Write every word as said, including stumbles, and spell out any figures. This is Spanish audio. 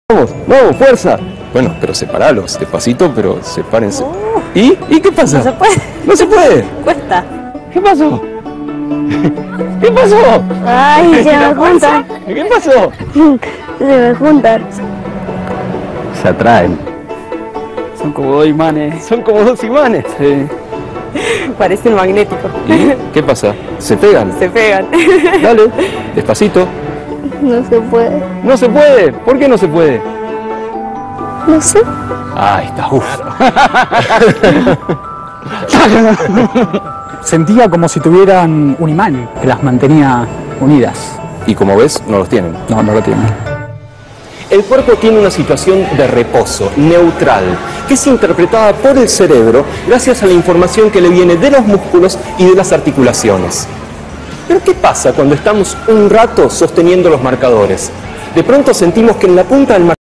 Vamos, vamos, fuerza. Bueno, pero separalos, despacito, pero sepárense. Oh. ¿Y? ¿Y qué pasa? No se puede. ¿No se puede? Cuesta. ¿Qué pasó? ¿Qué pasó? Ay, se me juntan. ¿Qué pasó? Se me juntan. Se atraen. Son como dos imanes. Son como dos imanes. Sí. Parecen magnéticos. ¿Y qué pasa? ¿Se pegan? Se pegan. Dale, despacito. No se puede. No se puede. ¿Por qué no se puede? No sé. Ahí está, uff. Sentía como si tuvieran un imán que las mantenía unidas. Y como ves, no los tienen. No, no lo tienen. El cuerpo tiene una situación de reposo, neutral, que es interpretada por el cerebro gracias a la información que le viene de los músculos y de las articulaciones. Pero ¿qué pasa cuando estamos un rato sosteniendo los marcadores? De pronto sentimos que en la punta del marcador